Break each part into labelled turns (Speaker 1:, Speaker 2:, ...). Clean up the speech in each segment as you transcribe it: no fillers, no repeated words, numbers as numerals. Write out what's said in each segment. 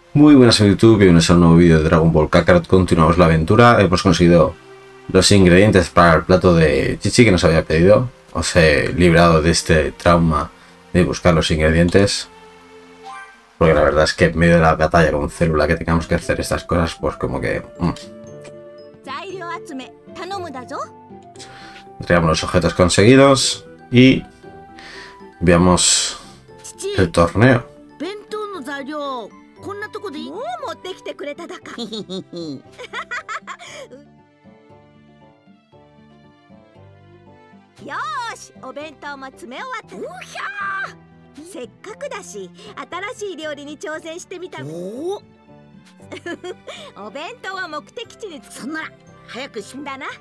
Speaker 1: Muy buenas a YouTube, bienvenidos a un nuevo vídeo de Dragon Ball Kakarot. Continuamos la aventura. Hemos conseguido los ingredientes para el plato de Chichi que nos había pedido. Os he librado de este trauma de buscar los ingredientes, porque la verdad es que en medio de la batalla con Célula que tengamos que hacer estas cosas, pues como que traemos los objetos conseguidos y veamos el torneo.
Speaker 2: こんなとこでもう持ってきてくれただか。よし、お弁当も詰め終わった。うひゃー。せっかくだし、新しい料理に挑戦してみた。おお弁当は目的地に。そんなら早く死んだな。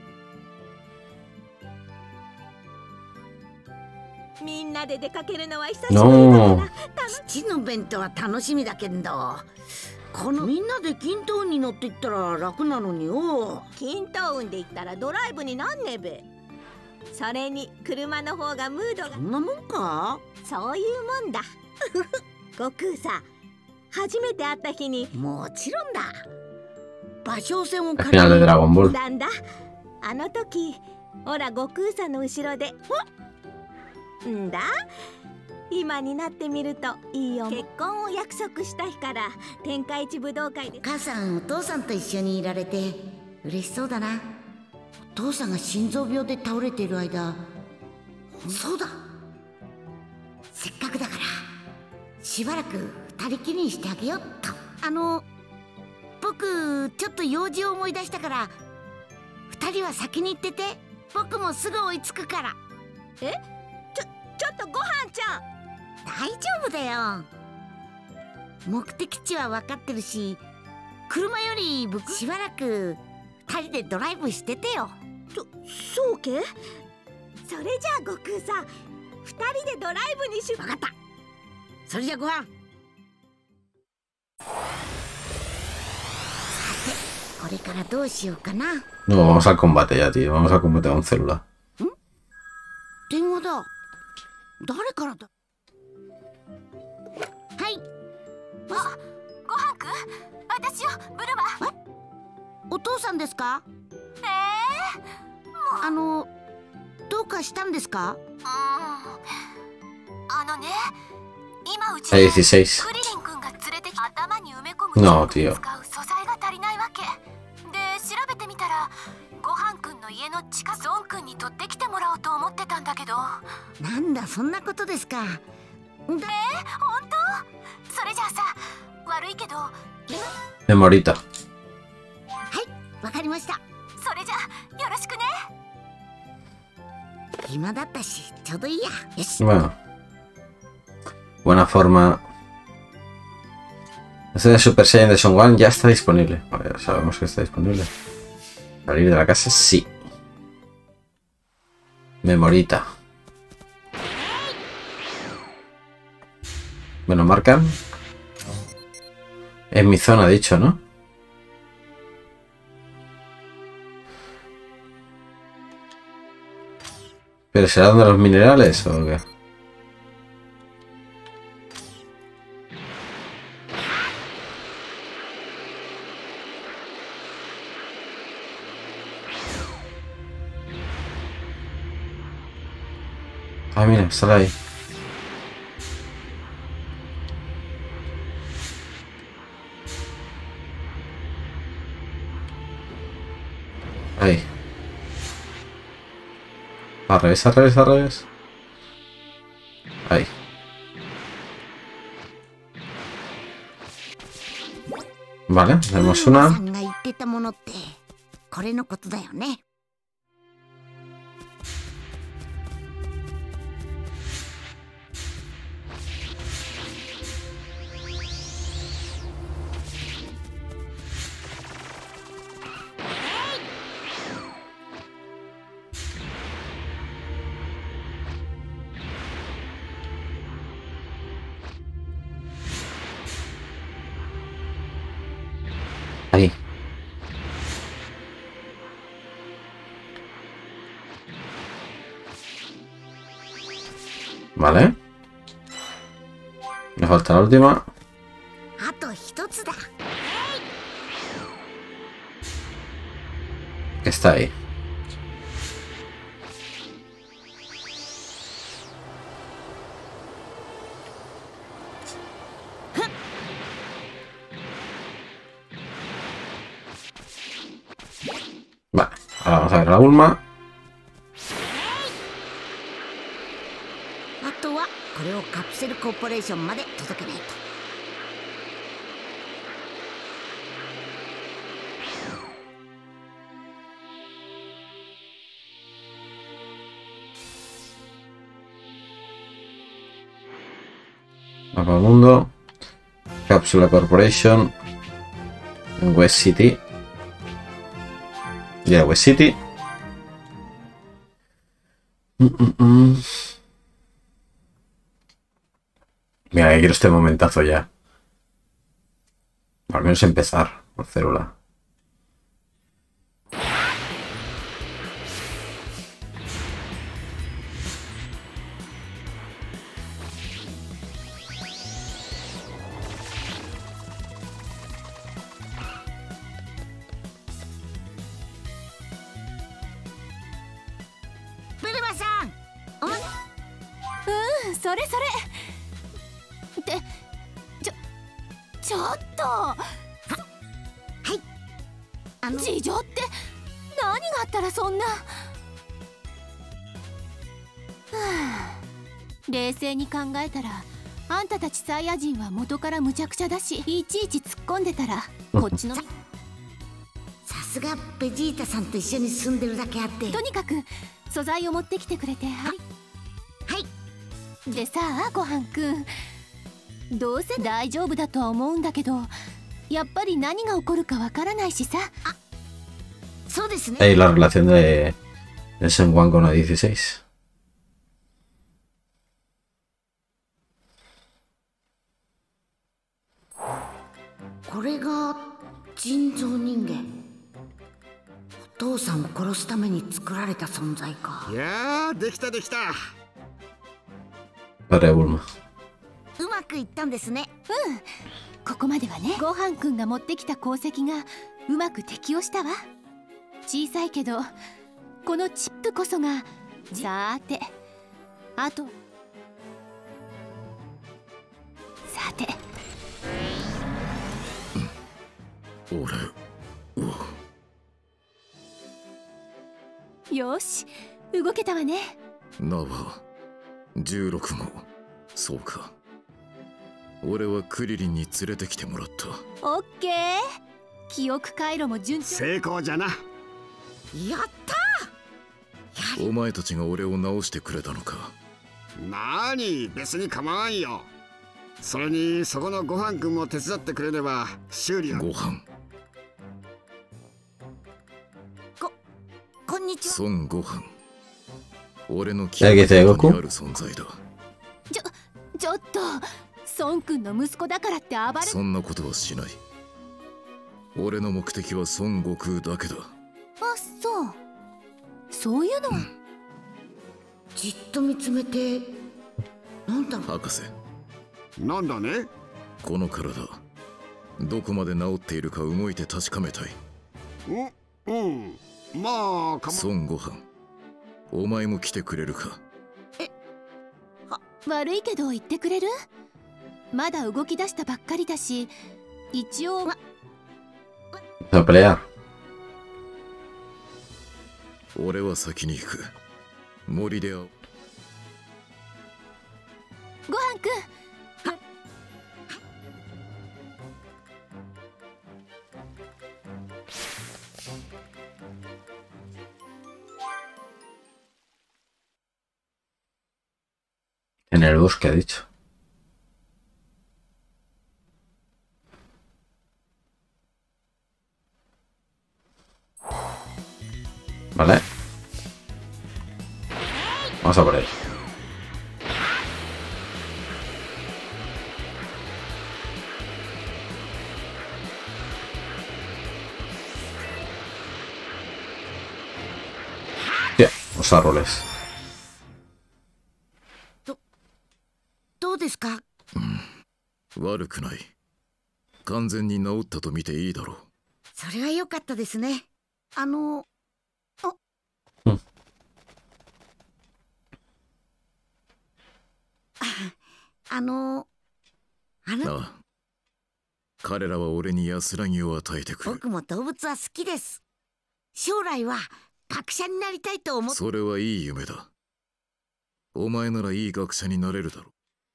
Speaker 2: みんなで出かけるのは久しぶりだから。父の弁当は楽しみだけど、このみんなで均等運に乗っていったら楽なのによ。均等運で行ったらドライブになんねべ。それに車の方がムードが。そんなもんか。そういうもんだ。悟空さ、初めて会った日に。もちろんだ。馬掌線を
Speaker 1: 借りる
Speaker 2: なんだ。あの時、ほら悟空さんの後ろで。んだ、今になってみるといいよ。結婚を約束した日から天下一武道会で。母さん、お父さんと一緒にいられて嬉しそうだな。お父さんが心臓病で倒れている間。そうだ、せっかくだからしばらく二人きりにしてあげようっと。僕ちょっと用事を思い出したから、二人は先に行ってて、僕もすぐ追いつくから。ちょっとごはんちゃん、大丈夫だよ。目的地は分かってるし、車より僕しばらく2人でドライブしててよ。そうけ。それじゃあ悟空さん、2人でドライブにし。分かった。それじゃあごはん。さて、これからどうしようかな。
Speaker 1: No vamos al combate ya, tío. Vamos al combate con Célula.
Speaker 2: 電話だ。誰からだ。はい。あ、ごはんくん、私よ、ブルマ。お父さんですか。もうどうかしたんですか。ね、今うちでクリリンくんが連れてきた頭に埋め込むの使う素材が足りないわけで、調べてみたらごはんくんの家の近く、ゾンくんに取ってきてもらおうと思ってたんだけど。なんだ、そんなことですか。本当？それじゃあさ、悪いけど
Speaker 1: Memorita.
Speaker 2: はい、わかりました。それじゃあよろしくね。暇だったしちょうどいいや。よし。
Speaker 1: Bueno, buena forma. Este de Super Saiyan de Son Gohan ya está disponible. Vale, ya sabemos que está disponible. Salir de la casa, sí. Memorita. Bueno, marcan. En mi zona, dicho, ¿no? ¿Pero será donde los minerales o qué? Ah, mira, sale ahí. Ahí. Al revés, al revés, al revés. Ahí. Vale, tenemos una. Ahí. Vale. Me falta la última. Que está ahí. Vale, ahora vamos a ver a la Bulma.
Speaker 2: あとはこれをカプセルコーポレーションまで届けないと。
Speaker 1: Mapa mundo. Cápsula Corporation. En West City. Ya, West City. Mira, que quiero este momentazo ya. Al menos empezar con célula.
Speaker 3: 事情って何があったらそんな。冷静に考えたらあんたたちサイヤ人は元から無茶苦茶だし、いちいち突っ込んでたらこっちの
Speaker 2: さすがベジータさんと一緒に住んでるだけあって。
Speaker 3: とにかく素材を持ってきてくれて。はいでさあ、ごはんくん、どうせ大丈夫だとは思うんだけど、やっぱり何が起こるかわからないしさ。
Speaker 2: そうですね。
Speaker 1: Ahí la relación de Shen Wan con la 16.
Speaker 2: これが人造人間。お父さんを殺すために作られた存在か。
Speaker 4: いやー、できたできた。
Speaker 1: Para Bulma.
Speaker 2: うまくいったんですね。
Speaker 3: ここまではね。ごはんくんが持ってきた鉱石がうまく適応したわ。小さいけどこのチップこそが。さーて、あとさてよし、動けたわね。
Speaker 5: ナバ16もそうか。俺はクリリンに連れてきてもらった。
Speaker 3: オッケー、記憶回路も順調。
Speaker 4: 成功じゃな。
Speaker 2: やった
Speaker 5: お前たちが俺を直してくれたのか。
Speaker 4: なーに、別に構わんよ。それにそこのごはんくんも手伝ってくれれば修理は。
Speaker 5: ごはん、
Speaker 2: こんにちは。
Speaker 5: 孫ごはん、俺の記憶にある存在だ。
Speaker 3: ちょっと、孫くんの息子だからって暴れ。
Speaker 5: そんなことはしない。俺の目的は孫悟空だけだ。
Speaker 3: あ、そういうの。
Speaker 2: じっと見つめて。なんだろう。
Speaker 5: 博士、
Speaker 4: なんだね。
Speaker 5: この体どこまで治っているか動いて確かめたい。
Speaker 4: まあ
Speaker 5: 孫悟飯、お前も来てくれるか。
Speaker 3: 悪いけど言ってくれる？まだ動き出したばっかりだし、一応。
Speaker 1: A pelear.
Speaker 5: 俺は先に行く。森で会おう。
Speaker 3: ごはんくん。
Speaker 1: En el bosque, ha dicho. Vale. Vamos a por él. Ya, los árboles.
Speaker 2: どうですか？
Speaker 5: 悪くない。完全に治ったと見ていいだろう。
Speaker 2: それは良かったですね。
Speaker 1: うん
Speaker 2: あのあなた、
Speaker 5: ああ、彼らは俺に安らぎを与えてくる。
Speaker 2: 僕も動物は好きです。将来は学者になりたいと思って。
Speaker 5: それはいい夢だ。お前ならいい学者になれるだろ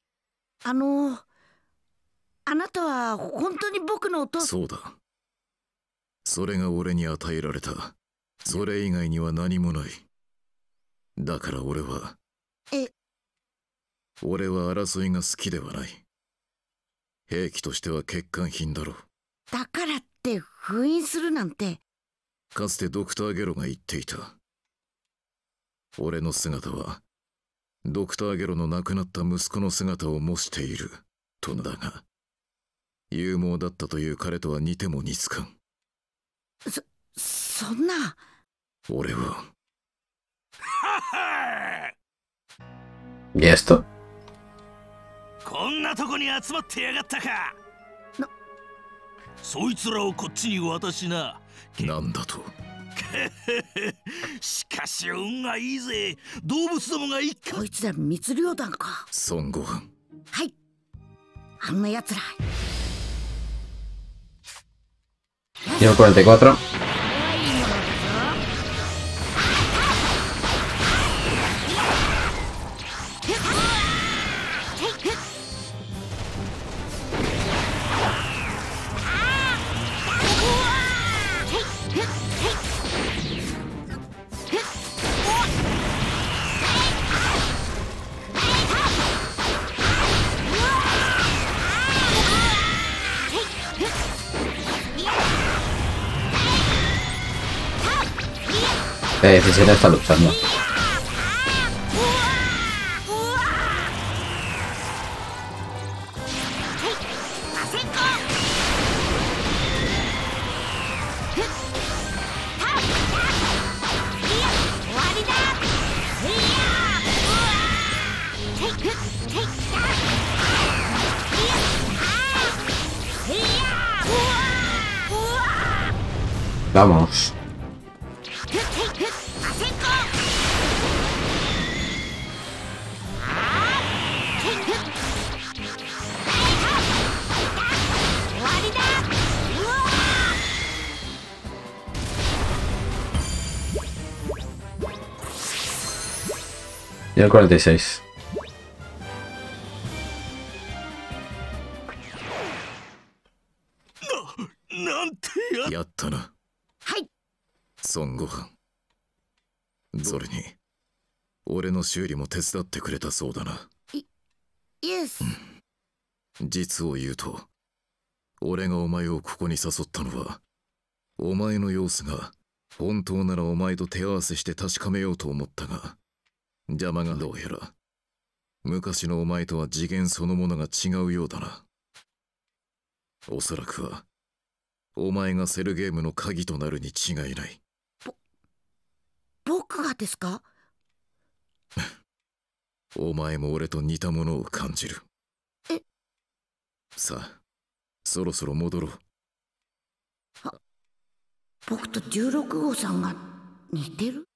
Speaker 2: あなたは本当に僕のお父
Speaker 5: う。
Speaker 2: さん。
Speaker 5: そうだ。それが俺に与えられた。それ以外には何もない。だから俺は争いが好きではない。兵器としては欠陥品だろう。
Speaker 2: だからって封印するなんて。
Speaker 5: かつてドクターゲロが言っていた。俺の姿はドクターゲロの亡くなった息子の姿を模しているとだが、勇猛だったという彼とは似ても似つかん。
Speaker 2: そんな。
Speaker 5: 俺は
Speaker 1: ゲスト。
Speaker 6: こんなとこに集まってやがったか。そいつらをこっちに渡しな。
Speaker 5: なんだと。
Speaker 6: しかし運がいいぜ。動物どもが一家。
Speaker 2: こいつら密猟団か。
Speaker 5: 孫悟飯。
Speaker 2: はい、あんなやつら。
Speaker 1: Nivel 44. F7 está luchando. Vamos. Nivel 46.
Speaker 6: なんて
Speaker 5: やったな。
Speaker 2: はい。
Speaker 5: 孫悟飯。それに俺の修理も手伝ってくれたそうだな。
Speaker 2: イエス。
Speaker 5: 実を言うと、俺がお前をここに誘ったのは、お前の様子が本当ならお前と手合わせして確かめようと思ったが、邪魔がどうやら昔のお前とは次元そのものが違うようだな。おそらくはお前がセルゲームの鍵となるに違いない。
Speaker 2: 僕がですか？
Speaker 5: お前も俺と似たものを感じる。さあ、そろそろ戻ろう。
Speaker 2: 僕と16号さんが似てる？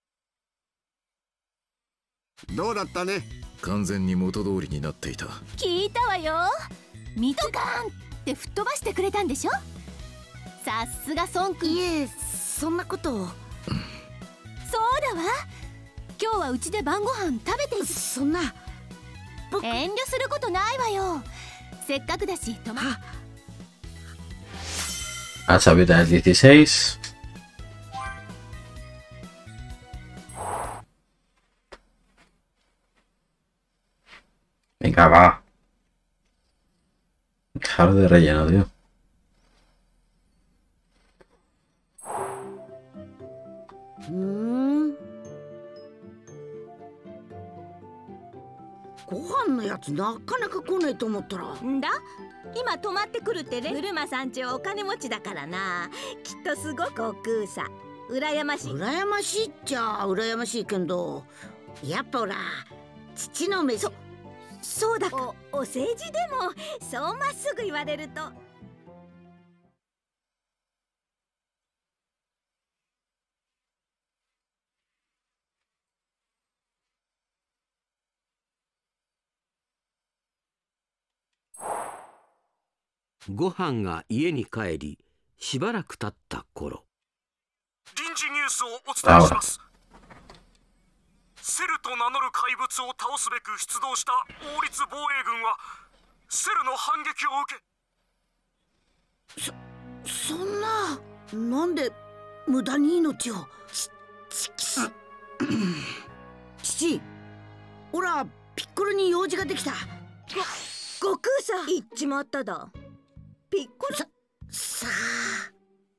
Speaker 4: どうだったね。
Speaker 5: 完全に元通りになっていた。
Speaker 3: 聞いたわよ。ミトカーンって吹っ飛ばしてくれたんでしょ。さすが孫君。
Speaker 2: いえ、そんなことを。
Speaker 3: そうだわ。今日はうちで晩ご飯食べて。
Speaker 2: そんな。
Speaker 3: 遠慮することないわよ。せっかくだし泊ま。
Speaker 1: Has habilidad 16. Venga, va. Dejar de relleno, tío.
Speaker 2: Gohan のやつなかなか来ないと思ったら。
Speaker 7: んだ、今泊まってくるってね。ブルマさんちはお金持ちだからな。きっとすごく奥さ羨ましい。
Speaker 2: 羨ましいっちゃ羨ましいけど、やっぱほら父の目。
Speaker 7: そうだか。お世辞でもそうまっすぐ言われると。
Speaker 8: ご飯が家に帰り、しばらく経った頃、
Speaker 9: 臨時ニュースをお伝えします。セルと名乗る怪物を倒すべく出動した王立防衛軍はセルの反撃を受け。
Speaker 2: そんな、なんで無駄に命を。父、ほらピッコロに用事ができた。
Speaker 7: 悟空さん、行っちまっただ。ピッコロ
Speaker 2: さあ。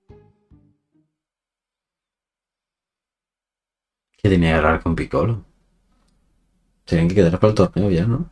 Speaker 1: ¿Qué tenía que hablar con Piccolo? Tienen que quedar para el torneo ya, ¿no?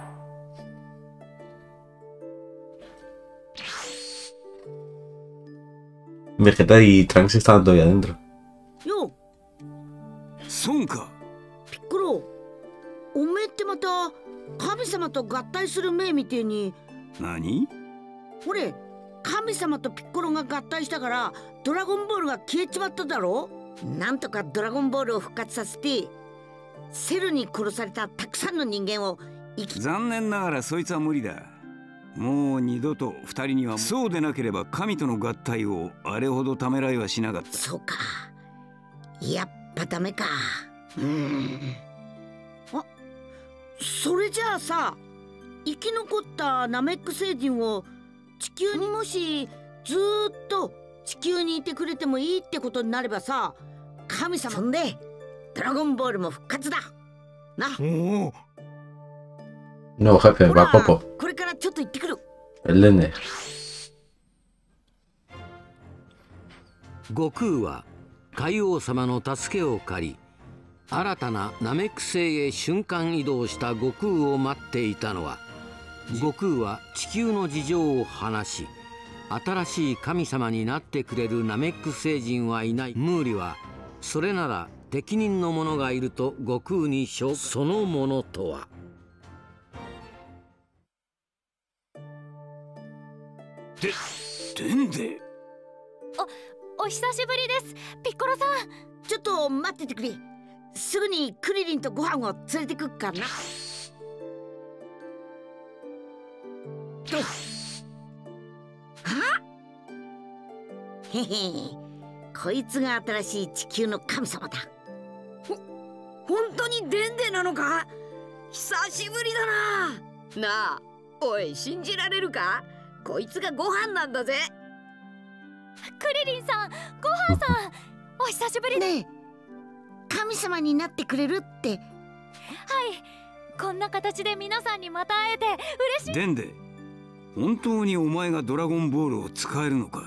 Speaker 1: Vegeta y Trunks estaban todavía dentro.
Speaker 2: Yo.
Speaker 9: そうか。
Speaker 2: ピッコロ、おめえってまた神様と合体する目みてえに。
Speaker 9: 何？
Speaker 2: ほれ、神様とピッコロが合体したからドラゴンボールが消えちまっただろ。なんとかドラゴンボールを復活させて、セルに殺されたたくさんの人間を
Speaker 10: 残念ながらそいつは無理だ。もう二度と二人には。そうでなければ神との合体をあれほどためらいはしなかった。
Speaker 2: そうか、やっぱダメか。あ、それじゃあさ、生き残ったナメック星人を地球にもしずーっと地球にいてくれてもいいってことになればさ、神様そんでドラゴンボールも復活だな。
Speaker 9: おお。
Speaker 1: No, jefe, va poco.
Speaker 2: これからちょっと行ってくる。
Speaker 1: El Dende.
Speaker 8: 悟空は海王様の助けを借り、新たなナメック星へ瞬間移動した悟空を待っていたのは、悟空は地球の事情を話し、新しい神様になってくれるナメック星人はいない。ムーリはそれなら適任の者がいると悟空に証。そのものとは。
Speaker 10: デンデ。
Speaker 3: お久しぶりです、ピッコロさん。
Speaker 2: ちょっと待っててくれ。すぐにクリリンとご飯を連れてくっからな。へへ、こいつが新しい地球の神様だ。
Speaker 7: 本当にデンデなのか？久しぶりだな。なあ、おい、信じられるか？こいつがご飯なんだぜ。
Speaker 3: クリリンさん、ご飯さん、お久しぶり
Speaker 2: ねえ、神様になってくれるって。はい、
Speaker 3: こんな形で皆さんにまた会えて嬉しい。
Speaker 10: デンデ、本当にお前がドラゴンボールを使えるのか？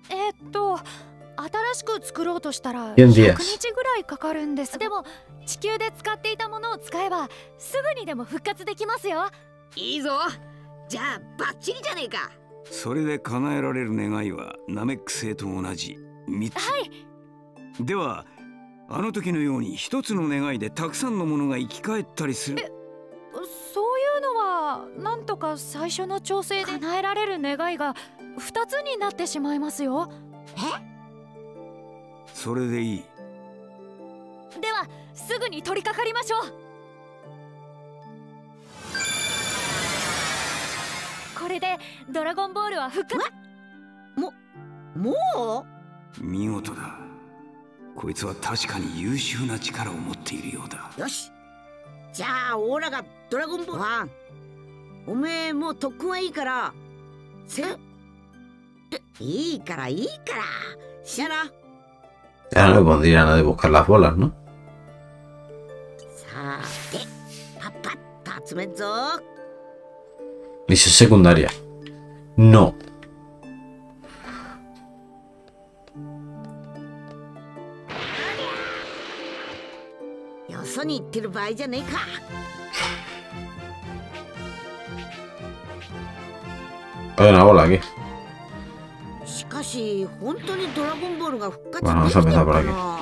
Speaker 3: 新しく作ろうとしたら
Speaker 1: 100
Speaker 3: 日ぐらいかかるんです。でも地球で使っていたものを使えばすぐにでも復活できますよ。
Speaker 7: いいぞ。じゃあバッチリじゃねえか。
Speaker 10: それで叶えられる願いはナメック星と同じ3つ。
Speaker 3: はい。
Speaker 10: ではあの時のように一つの願いでたくさんのものが生き返ったりする。
Speaker 3: そういうのはなんとか最初の調整で叶えられる願いが2つになってしまいますよ。
Speaker 10: それでいい。
Speaker 3: ではすぐに取り掛かりましょう。これでドラゴンボールは復活。
Speaker 2: も
Speaker 10: う見事だ。こいつは確かに優秀な力を持っているようだ。
Speaker 2: よし、じゃあオーラがドラゴンボール。おめえもう特訓はいいからいいからしやな。
Speaker 1: Ya no me pondría nada de buscar las bolas, ¿no?
Speaker 2: さて、パッパッと集めんぞ。
Speaker 1: Misión secundaria. No.
Speaker 2: よそに行ってる場合じゃねえか。
Speaker 1: Hay una bola aquí.
Speaker 2: しかし本当にドラゴンボールが復活でき
Speaker 1: Bueno, vamos
Speaker 2: て
Speaker 1: a
Speaker 2: る
Speaker 1: empezar por
Speaker 2: か
Speaker 1: aquí.
Speaker 2: な。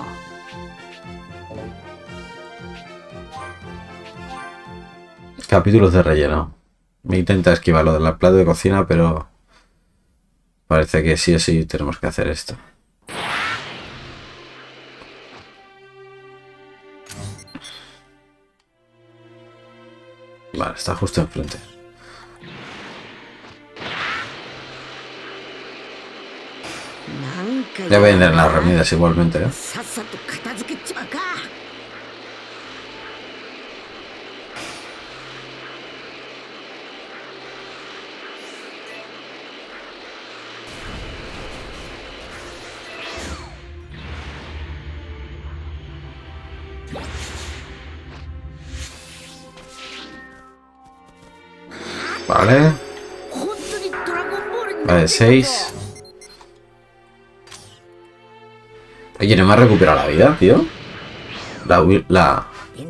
Speaker 1: Capítulos de relleno. Me intenta esquivar lo del plato de cocina, pero parece que sí o sí tenemos que hacer esto. Vale, está justo enfrente. Ya venden las reunidas igualmente, ¿eh? Vale. Vale, 6. Oye, no me ha recuperado la vida, tío. La...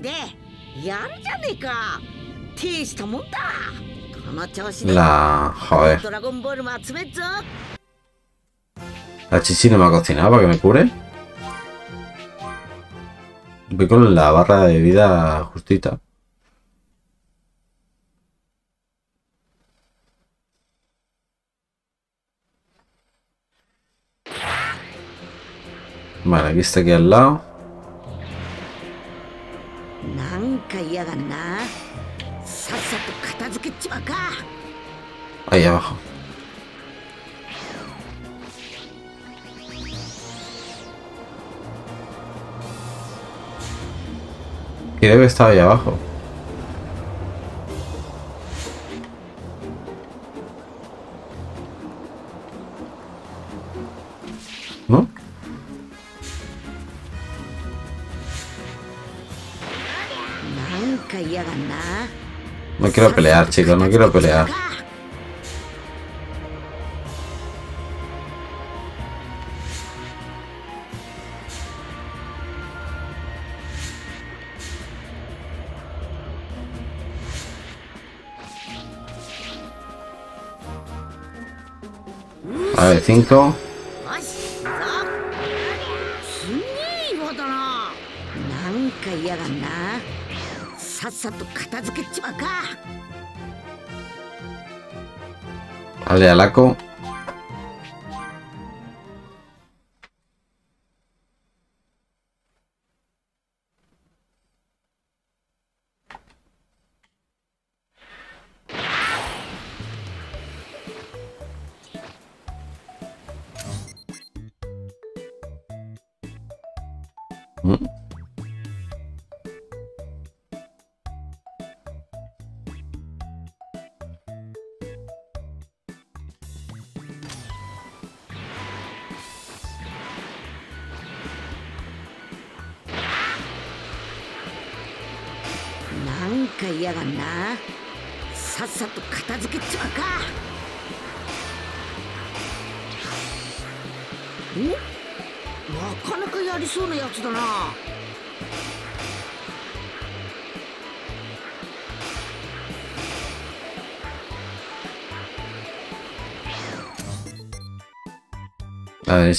Speaker 1: Joder. La chichi no me ha cocinado para que me cure. Voy con la barra de vida justita. Vale, aquí está aquí al lado. Ahí abajo. Creo que estaba ahí abajo. ¿No? No quiero pelear, chicos, no quiero pelear. A ver, 5. Vale, Alaco. A ver.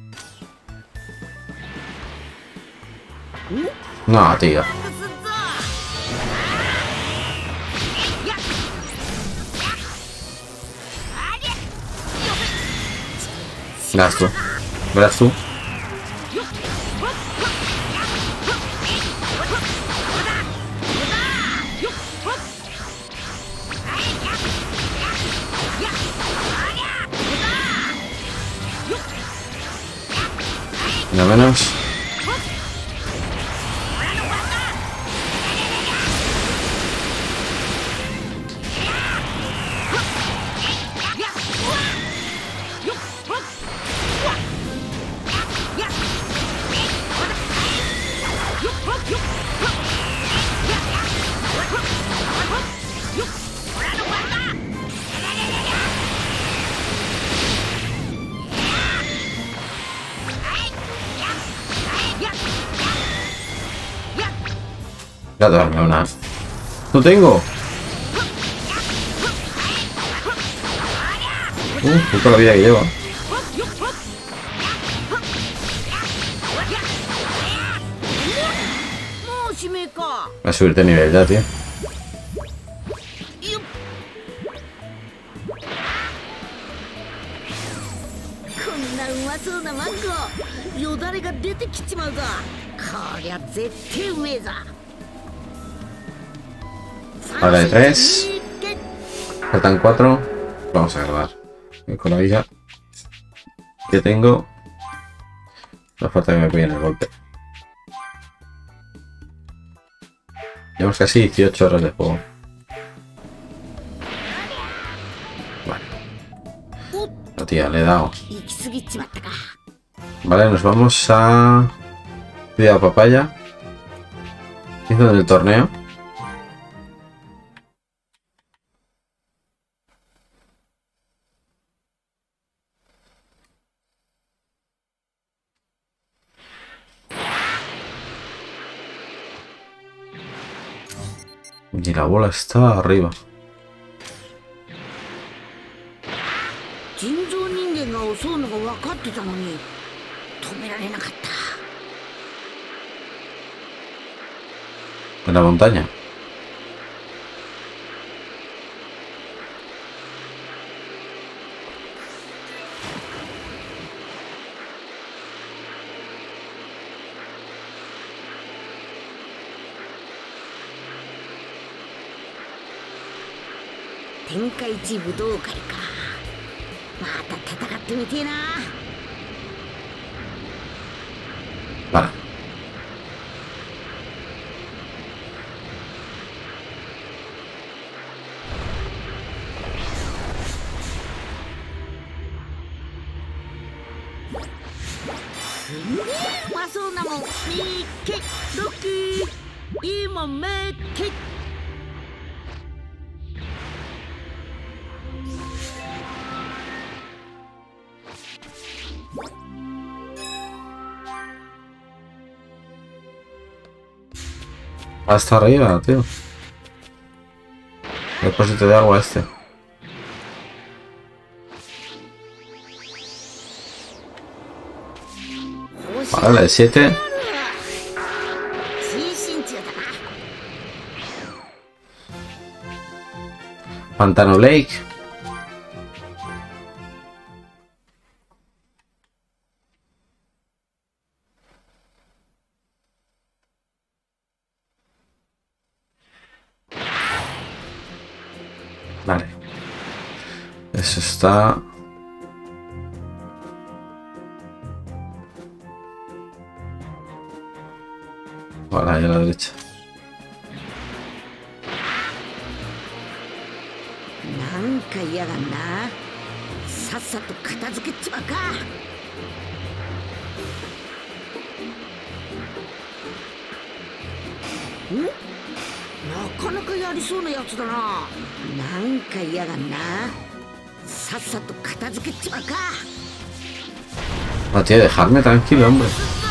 Speaker 1: No, tío. Verás tú. Verás tú. No menos. Ya darme una. No tengo. Puta la vida que lleva. Va a subirte nivel ya, tío. Vale, 3. Faltan 4. Vamos a grabar. Con la vida. que tengo. No falta que me peguen el golpe. Llevamos casi 18 horas de juego. Vale. La tía, le he dado. Vale, nos vamos a... Ciudad Papaya. Hizo en el torneo. Y la bola está arriba. En la montaña. Vale. Hasta arriba, tío. Depósito de agua este. Vale, 7. Pantano Lake. Vale. Eso está... Vale, ahí a la derecha. No, tío, dejarme tranquilo, hombre.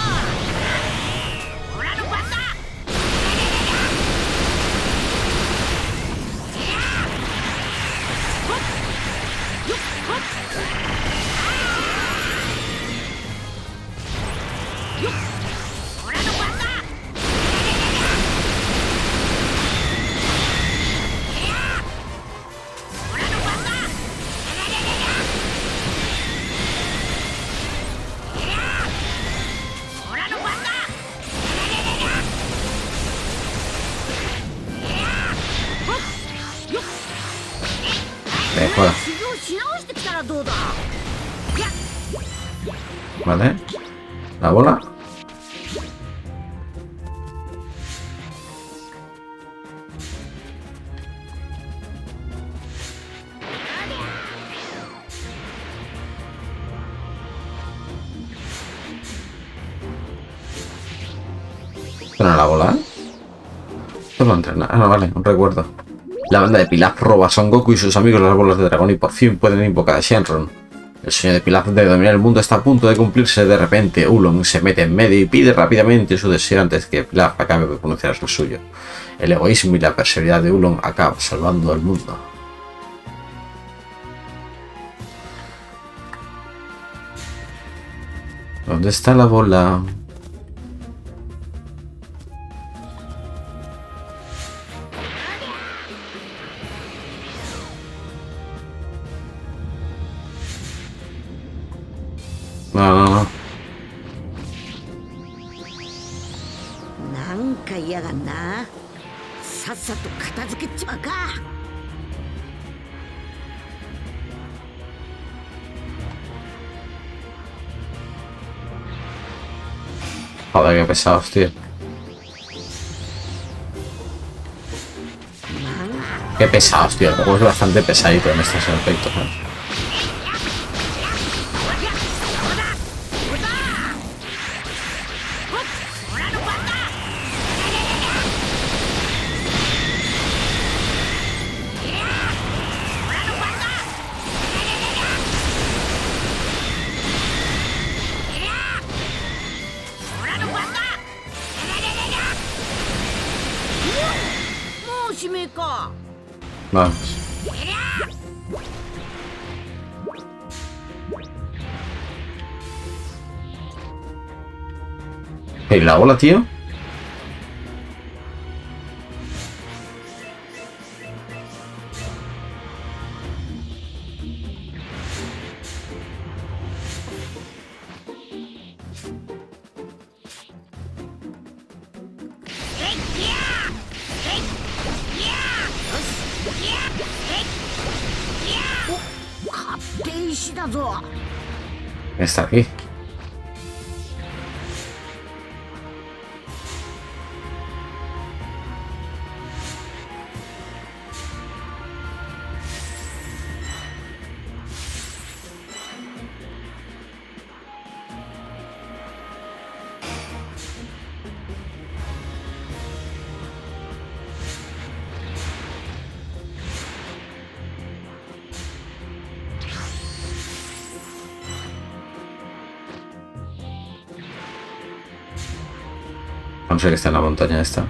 Speaker 1: Fuera. Vale. La bola. ¿Pero la bola? Solo entrenar. Ah, no, vale, un recuerdo. La banda de Pilaf roba a Son Goku y sus amigos las bolas de dragón y por fin pueden invocar a Shenron. El sueño de Pilaf de dominar el mundo está a punto de cumplirse. De repente, Oolong se mete en medio y pide rápidamente su deseo antes que Pilaf acabe de pronunciar el suyo. El egoísmo y la perseveridad de Oolong acaban salvando al mundo. ¿Dónde está la bola? No. Joder, qué pesados, tío. Qué pesados, tío. El juego es bastante pesadito en estos aspectos, ¿sabes? Vamos. ¿Y la bola, tío? Está aquí. No sé que está en la montaña esta.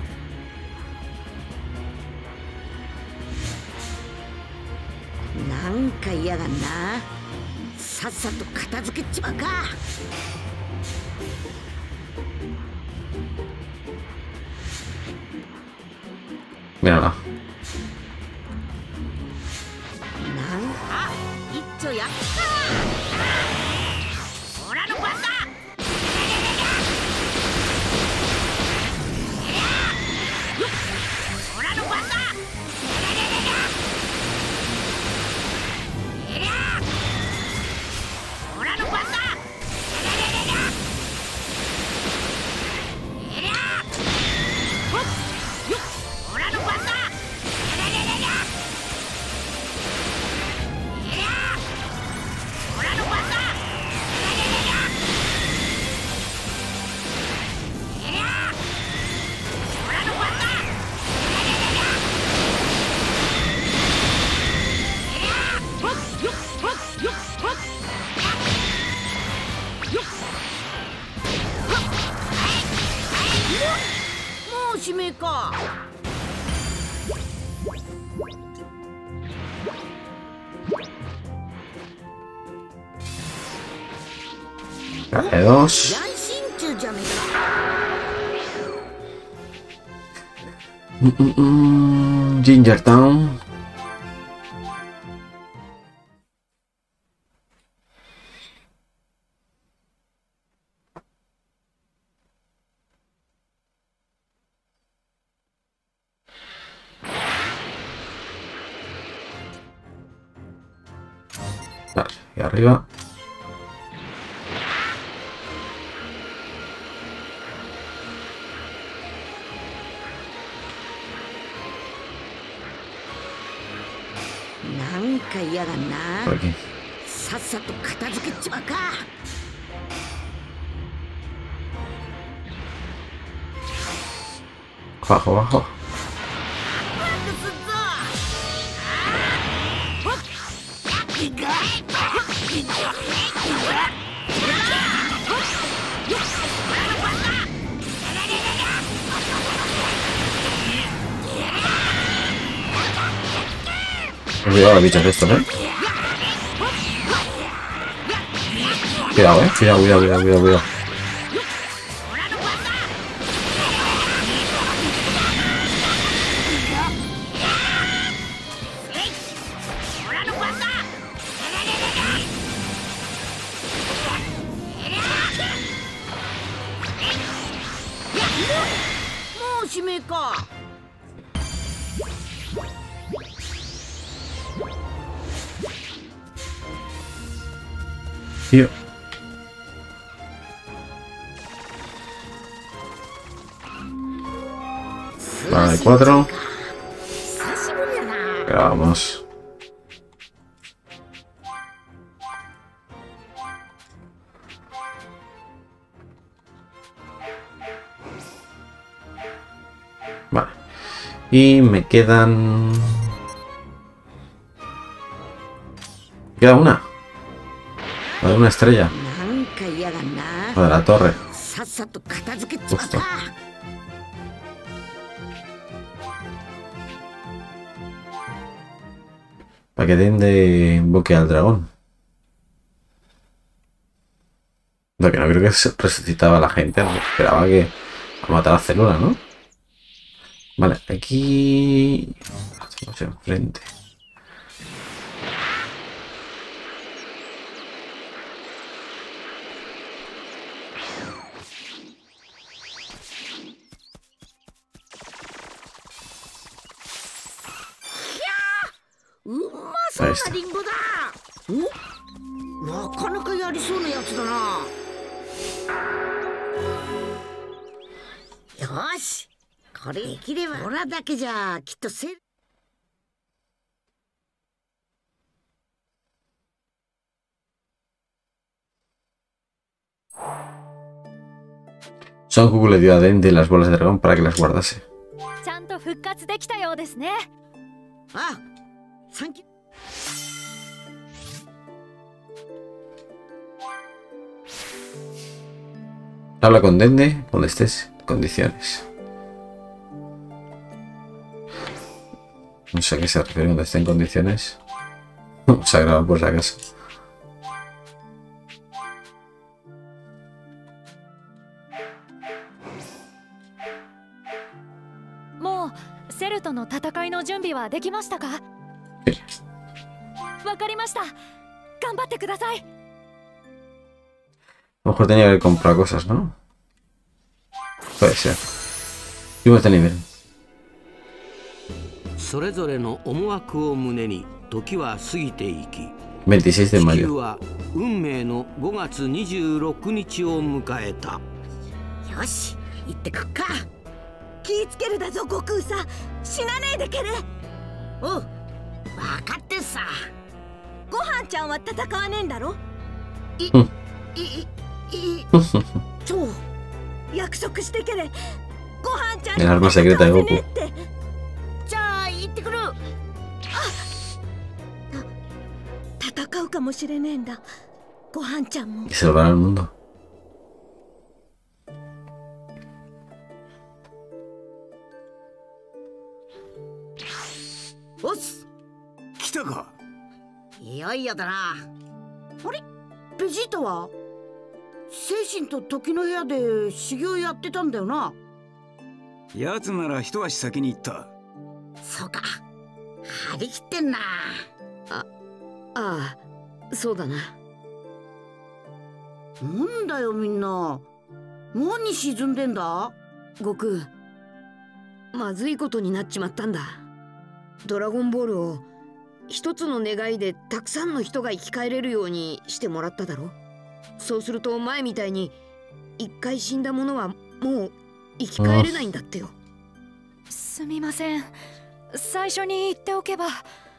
Speaker 1: Mírala. Vale, dos. Ginger Town. Vale, y arriba. Por aquí. Bajo, bajo. Cuidado los bichos estos, Cuidado, cuidado. Tío. Vale, 4. Grabamos. Vale. Y me quedan... Queda una. La de una estrella. La de la torre. Justo. Para que den de invoque al dragón. Lo que no creo que se resucitaba a la gente. Esperaba que a matar a la célula, ¿no? Vale, aquí... Hacemos enfrente. Ahí está.
Speaker 2: なかなかやりそうなやつだな。よし、これできればオラだけじゃきっと
Speaker 1: Son Goku le dio a Dende las bolas de dragón para que las guardase.
Speaker 3: ちゃんと復活できたようですね。
Speaker 2: あ、サンキュー。
Speaker 1: Habla con Dende cuando estés en condiciones. No sé a qué se refiere cuando esté en condiciones. Vamos a grabar por si acaso.
Speaker 3: ¿Mo Cellとの戦いの準備はできましたか? わかりました。頑張ってください。
Speaker 1: A lo mejor tenía que haber comprado cosas, ¿no? Puede ser. ¿Cómo este nivel?
Speaker 8: それぞれの思惑を胸に時は過ぎていき、
Speaker 1: 26 de
Speaker 8: 地球
Speaker 1: mayo.
Speaker 8: は運命の5月26日を迎えた。
Speaker 2: よし、行ってくっか。
Speaker 7: 気ぃつけるだぞ、悟空さん。死なねえでけれ。
Speaker 2: おう、わかってさ。
Speaker 7: ごはんちゃんは戦わねえんだろ。
Speaker 2: そう。
Speaker 7: 約束してけれ。ごはんちゃん
Speaker 1: El arma secreta de Goku.
Speaker 2: じゃあ行ってくる。
Speaker 7: 戦うかもしれねえんだ。ごはんちゃんも。
Speaker 1: Y salvar al mundo.
Speaker 2: おっす。
Speaker 10: 来たか。
Speaker 2: いよいよだな。あれ、ベジータは精神と時の部屋で修行やってたんだよな。
Speaker 10: 奴なら一足先に行った。
Speaker 2: そうか、張り切ってんな。
Speaker 7: ああ、そうだな。
Speaker 2: なんだよみんな、何沈んでんだ。
Speaker 7: 悟空、まずいことになっちまったんだ。ドラゴンボールを一つの願いでたくさんの人が生き返れるようにしてもらっただろ。そうすると前みたいに一回死んだ者はもう生き返れないんだってよ。
Speaker 3: すみません、最初に言っておけば。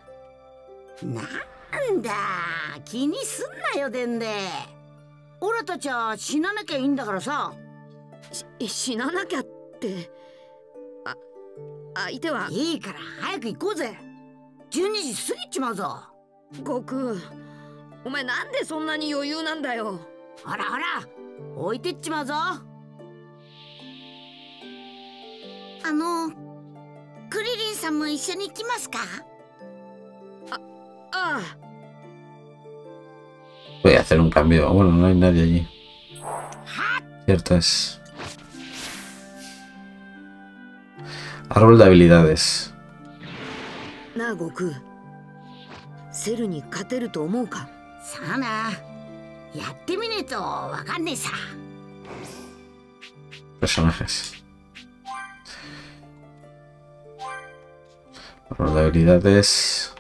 Speaker 2: なんだ、気にすんなよでんで。オラたちは死ななきゃいいんだからさ。
Speaker 7: 死ななきゃって。相手はい
Speaker 2: いから早く行こうぜ。12時過ぎちまうぞ。
Speaker 7: 悟空、お前なんでそんなに余裕なんだよ。
Speaker 2: ほらほら、置いてっちまうぞ。クリリンさんも一緒に行きますか。
Speaker 7: ああ。
Speaker 1: Voy a hacer un cambio. Bueno, no hay nadie allí. Cierto es. Árbol de habilidades.
Speaker 7: なあ悟空、セルに勝てると思うか。
Speaker 2: さあな、やってみねえとわかんねえさ。
Speaker 1: Personajes. Árbol de habilidades.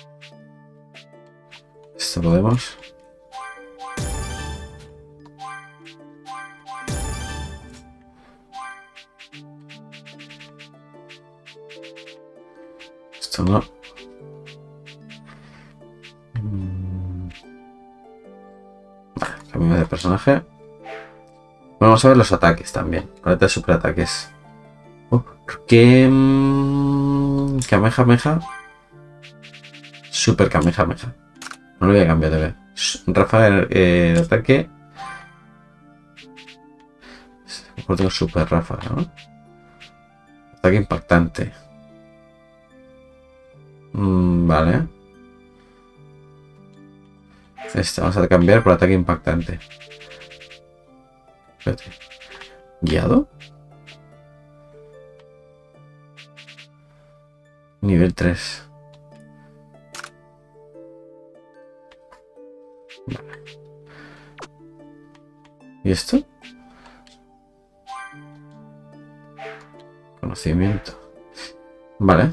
Speaker 1: Esto podemos. Esto no. Vale, cambio de personaje. Vamos a ver los ataques también. Paleta de superataques. ¿Qué? Kamehameha. Super Kamehameha. No lo voy a cambiar de ver. Ráfaga de ataque. Mejor tengo super ráfaga, ¿no? Ataque impactante. Vale. Este vamos a cambiar por ataque impactante. Espérate. ¿Guiado? Nivel 3. Vale. ¿Y esto? Conocimiento. Vale.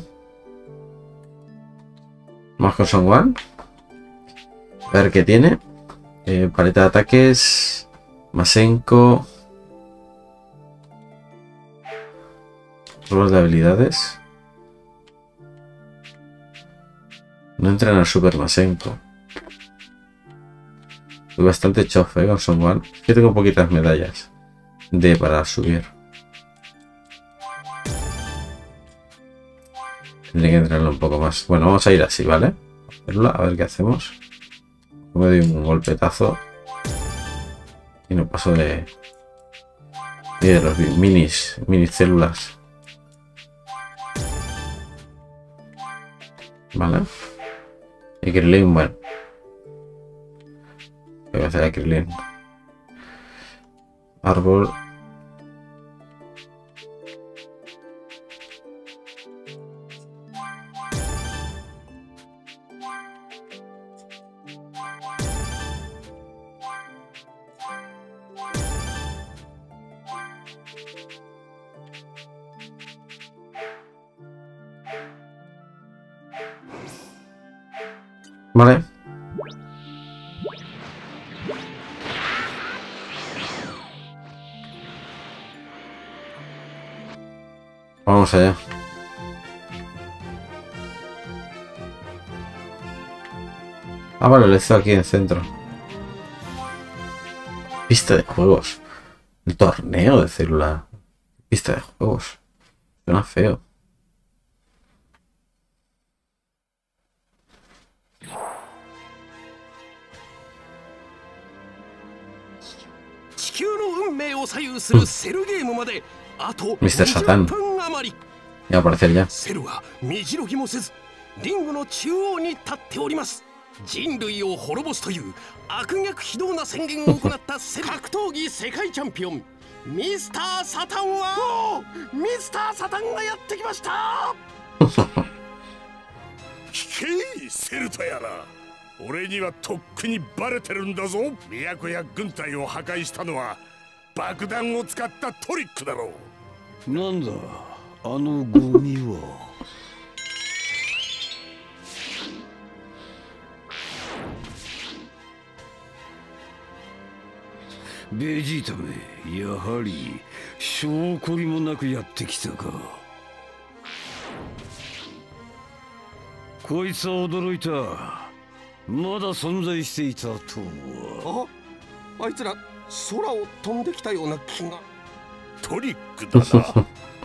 Speaker 1: Vamos con Son One. A ver qué tiene. Paleta de ataques. Masenko. Robos de habilidades. No entran al Super Masenko. Estoy bastante chofe con Son One. Es que tengo poquitas medallas para subir. Tendría que entrarlo un poco más. Bueno, vamos a ir así, ¿vale? A ver qué hacemos. Me doy un golpetazo. Y no paso de los mini células. Vale. Y Krillin, bueno. Voy a hacer a Krillin. Árbol. Vale. Vamos allá. Ah, vale, lo he hecho aquí en el centro. Pista de juegos. El torneo de célula. Pista de juegos. Suena feo. Mr. Satan. Ya va a aparecer ya.
Speaker 6: 人類を滅ぼすという悪逆非道な宣言を行った格闘技世界チャンピオンミスター・サタンはミスター・サタンがやってきました。
Speaker 9: 聞けいセルトやら、俺にはとっくにバレてるんだぞ。都や軍隊を破壊したのは爆弾を使ったトリックだろう。
Speaker 10: なんだあのゴミは。ベジータめ、やはり証拠りもなくやってきたか。こいつは驚いた。まだ存在していたとは。
Speaker 6: あいつら空を飛んできたような気が。
Speaker 9: トリックだな。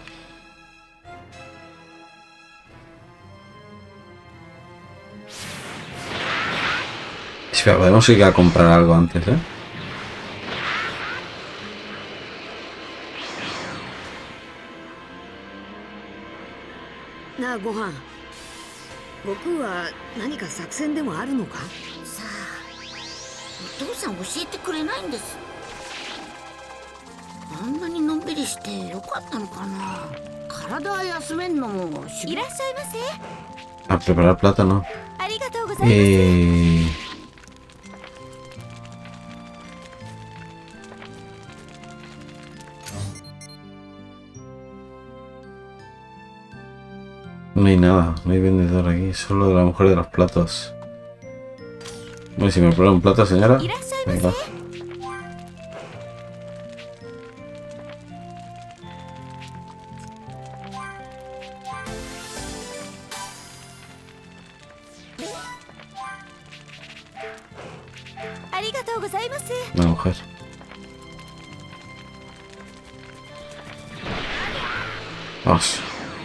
Speaker 1: Espera, podemos ir a comprar algo antes, ¿eh?
Speaker 7: Na, Gohan. 悟空は何か作戦でもあるのか。
Speaker 2: さあ、お父さん教えてくれないんです。あんなにのんびりしてよかったのかな。体休めんのもいらっしゃいませ。
Speaker 1: A preparar plátano.
Speaker 3: ありがとうございます。
Speaker 1: No hay nada, no hay vendedor aquí, solo la mujer de los platos. Bueno, si me prueba un plato, señora. Venga.
Speaker 3: ありがとうございます。
Speaker 1: Una mujer. Vamos.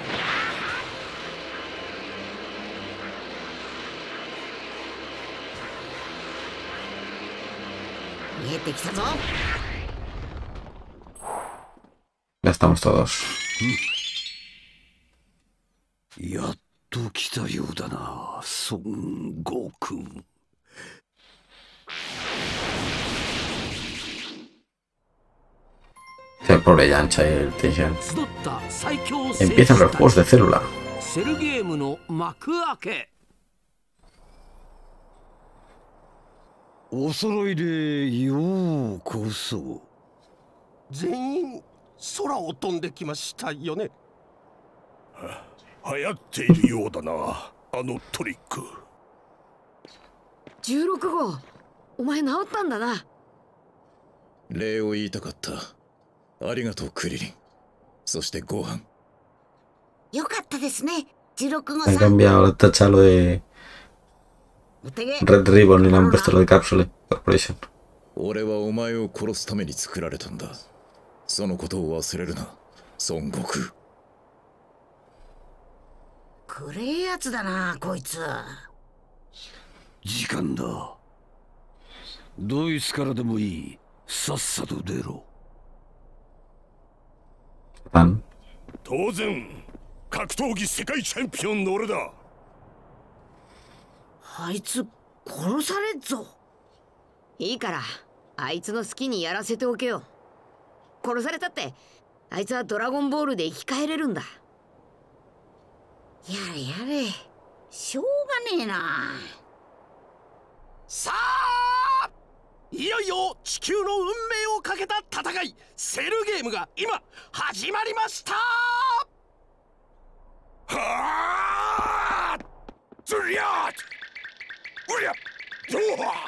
Speaker 2: 見えてきたぞ。
Speaker 1: Ya estamos todos.
Speaker 6: やっと来たようだな、孫悟空。
Speaker 1: El pobre Yancha y el Tension.
Speaker 8: 集った最強
Speaker 1: Empiezan los juegos de célula.
Speaker 8: セルゲームの幕開け。
Speaker 6: お揃いでようこそ。
Speaker 11: 全員空を飛んできましたよね。
Speaker 12: 流行っているようだな、あのトリック。
Speaker 7: 16号、お前治ったんだな。
Speaker 5: 礼を言いたかった。ありがとうクリリン。そしてご飯。
Speaker 2: よかったですね、16号
Speaker 1: Han
Speaker 2: さん。
Speaker 1: cambiado la tacha lo de Red Ribbon y le han puesto lo de Capsule Corporation.
Speaker 5: 俺はお前を殺すために作られたんだ。そのことを忘れるな、孫悟空。
Speaker 2: くれえやつだな、こいつ。
Speaker 6: 時間だ。ドイツからでもいい。さっさと出ろ。
Speaker 12: 当然、格闘技世界チャンピオンの俺だ。
Speaker 7: あいつ殺されっぞ。いいから、あいつの好きにやらせておけよ。殺されたって、あいつはドラゴンボールで生き返れるんだ。
Speaker 2: やれやれ、しょうがねえな。
Speaker 11: さあ、いよいよ地球の運命をかけた戦い、セルゲームが今始まりました。
Speaker 12: はあ、ズリャー、うりゃ、どうは。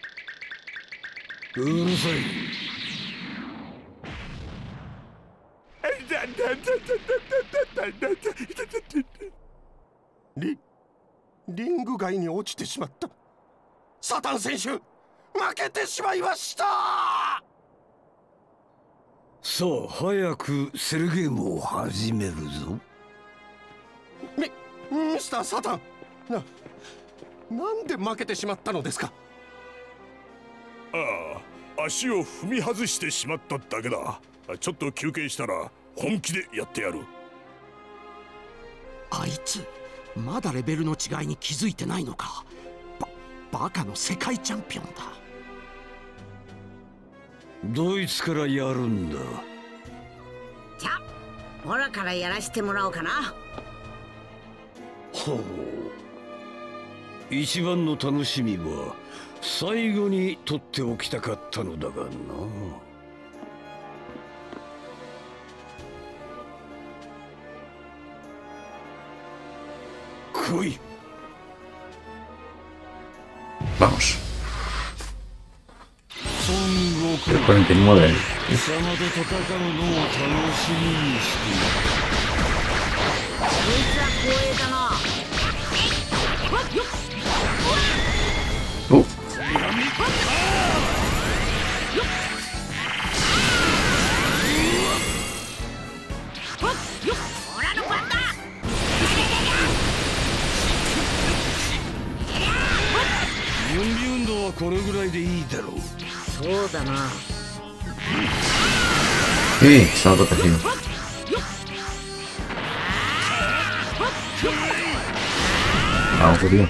Speaker 6: うるさい。
Speaker 11: リング外に落ちてしまった。サタン選手、負けてしまいました。
Speaker 6: さあ、早くセルゲームを始めるぞ。
Speaker 11: ミスターサタン、なんで負けてしまったのですか。
Speaker 12: ああ、足を踏み外してしまっただけだ。ちょっと休憩したら本気でやってやる。
Speaker 11: あいつまだレベルの違いに気づいてないのか。バカの世界チャンピオンだ。
Speaker 6: ドイツからやるんだ。
Speaker 2: じゃあオラからやらしてもらおうかな。
Speaker 6: ほう、一番の楽しみは最後に取っておきたかったのだがな。来い。
Speaker 1: Vamos. El 49.
Speaker 6: 準備運動はこれぐらいでいいだろう。
Speaker 2: そうだな。
Speaker 1: Se ha protegido. Ah, ocurrió.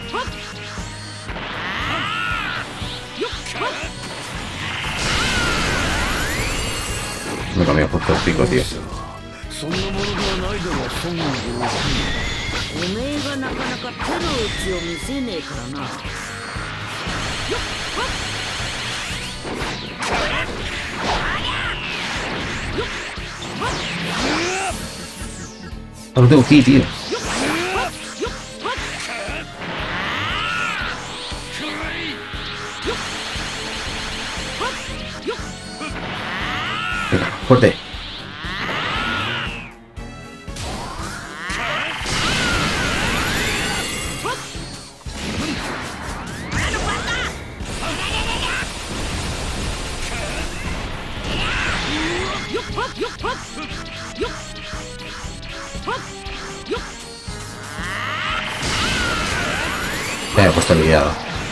Speaker 1: Me cambió por el pico, tío.
Speaker 6: そんなものではないだろう、孫悟空。
Speaker 2: おめえがなかなか手の内を見せねえからな。
Speaker 1: Lo tengo aquí, tío. Venga, fuerte. he puesto liado.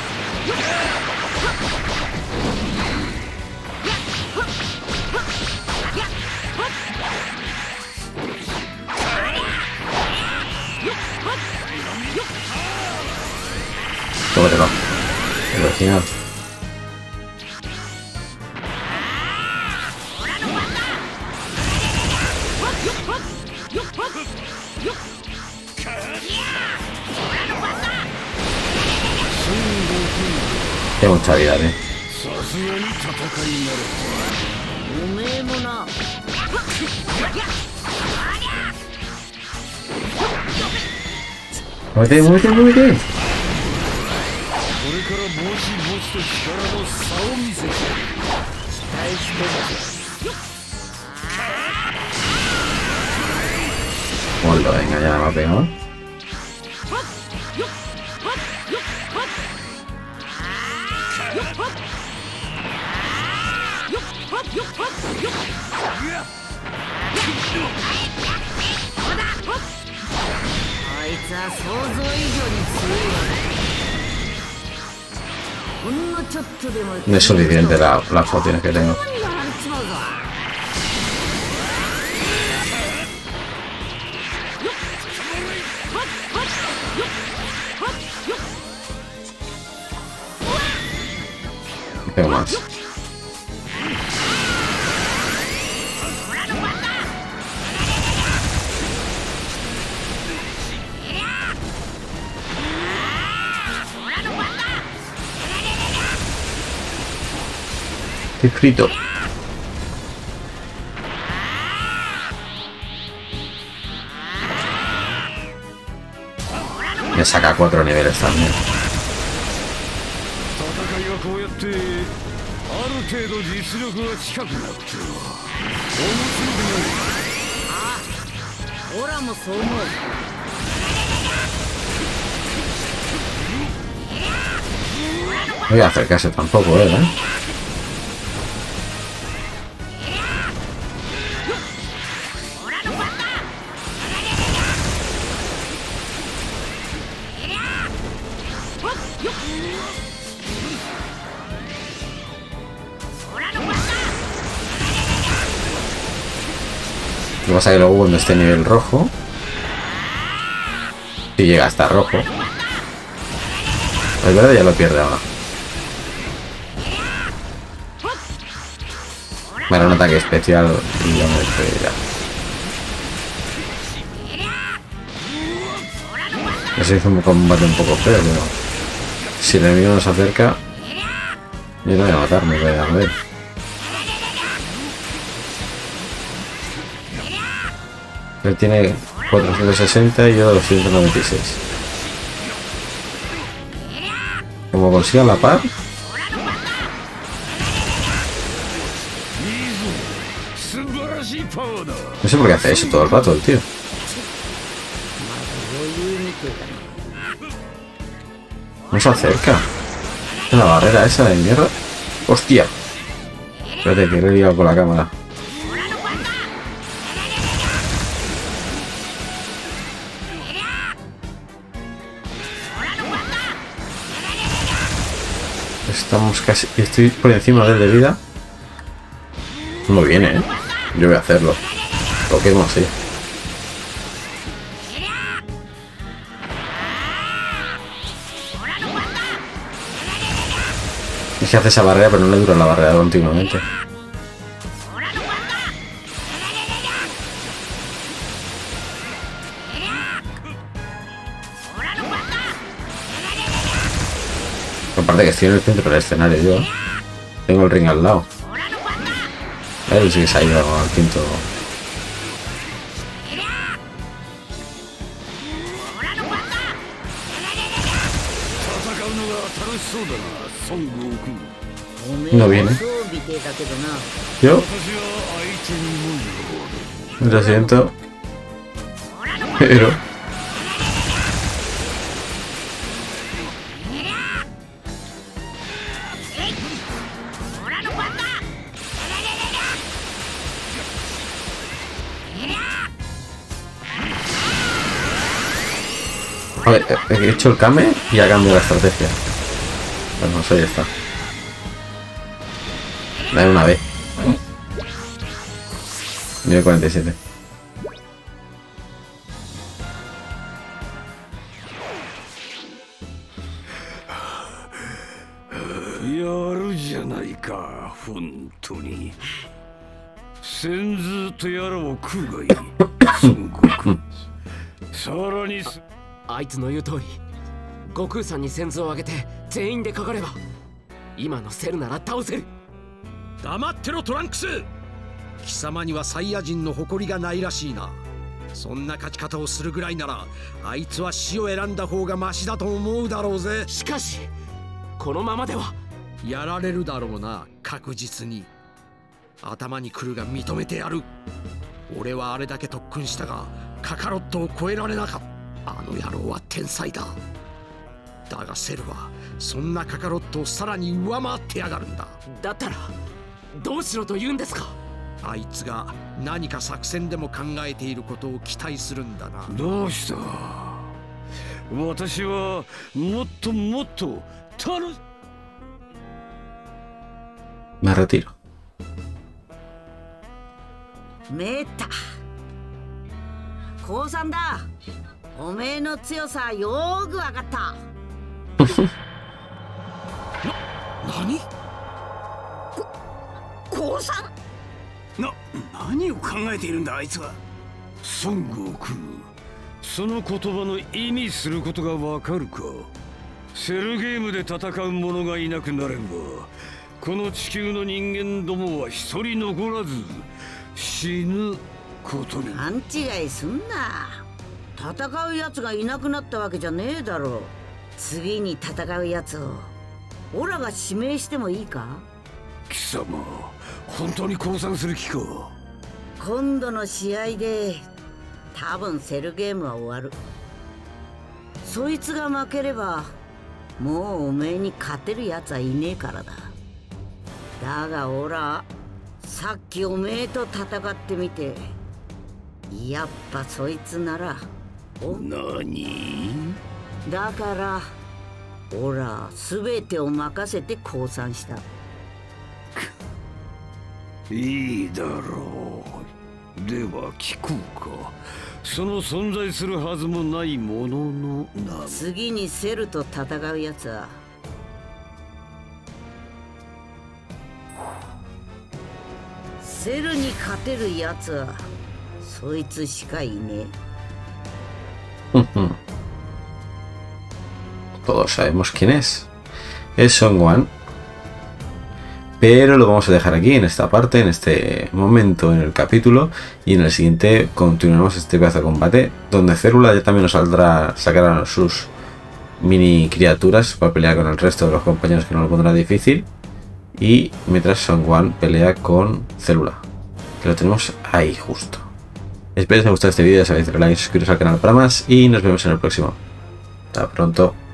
Speaker 1: Tómatelo. El original. Tengo mucha vida, Muévete, muévete, muévete. Hola, venga, ya me ha pegado. No es suficiente las pociones que tengo. Tengo más. Escrito. Me saca 4 niveles también. No voy a acercarse tampoco, ¿eh? Lo que pasa es que luego cuando esté en nivel rojo, si llega hasta rojo, el verde ya lo pierde ahora. Bueno, un ataque especial y ya me despedirá. Eso hizo un combate un poco feo, pero si el enemigo nos acerca, yo no voy a matar, me voy a ver. Él tiene 460 y yo 296. Como consiga la par. No sé por qué hace eso todo el rato el tío. No se acerca. Es la barrera esa de mierda. ¡Hostia! Espérate que le he liado con la cámara. Estamos casi... Estoy por encima de vida. Muy bien, ¿eh? Yo voy a hacerlo. Toquemos así. Es que hace esa barrera, pero no le dura la barrera continuamente. Aparte que estoy en el centro del escenario yo. Tengo el ring al lado. A ver si se ha ido al quinto. No viene. Yo. Lo siento. Pero. A ver, he hecho el Kame y ha cambiado la estrategia. Bueno, eso ya está. Dale una B. Nivel 47.
Speaker 13: あいつの言う通り、悟空さんに先頭を上げて全員でかかれば今のセルなら倒せる。
Speaker 6: 黙ってろトランクス。貴様にはサイヤ人の誇りがないらしいな。そんな勝ち方をするぐらいならあいつは死を選んだ方がマシだと思うだろうぜ。
Speaker 13: しかしこのままでは
Speaker 6: やられるだろうな。確実に頭に来るが認めてやる。俺はあれだけ特訓したがカカロットを超えられなかった。あの野郎は天才だ。だがセルはそんなカカロットをさらに上回ってやがるんだ。
Speaker 13: だったらどうしろと言うんですか。
Speaker 6: あいつが何か作戦でも考えていることを期待するんだな。
Speaker 10: どうした。私はもっともっと
Speaker 1: Me retiro.
Speaker 2: めった降参だ。おめえの強さよーくわかった。
Speaker 6: 何？
Speaker 2: 降参？
Speaker 10: 何を考えているんだあいつは。孫悟空、その言葉の意味することがわかるか。セルゲームで戦う者がいなくなればこの地球の人間どもは一人残らず死ぬことに。
Speaker 2: 勘違いすんな。戦うやつがいなくなったわけじゃねえだろう。次に戦うやつをオラが指名してもいいか。
Speaker 10: 貴様本当に降参する気か。
Speaker 2: 今度の試合で多分セルゲームは終わる。そいつが負ければもうおめえに勝てるやつはいねえからだ。だがオラさっきおめえと戦ってみてやっぱそいつなら
Speaker 10: 何
Speaker 2: だからオラ全てを任せて降参した。
Speaker 10: いいだろう。では聞こうか。その存在するはずもないものの
Speaker 2: 次にセルと戦うやつはセルに勝てるやつはそいつしかいね
Speaker 1: え。Todos sabemos quién es. Es Son Gohan. Pero lo vamos a dejar aquí en esta parte, en este momento en el capítulo, y en el siguiente continuaremos este pedazo de combate donde Célula ya también nos sacará sus mini criaturas para pelear con el resto de los compañeros, que no lo pondrá difícil, y mientras Son Gohan pelea con Célula, que lo tenemos ahí justo. Espero que os haya gustado este vídeo, ya sabéis, darle like y suscribiros al canal para más, y nos vemos en el próximo. Hasta pronto.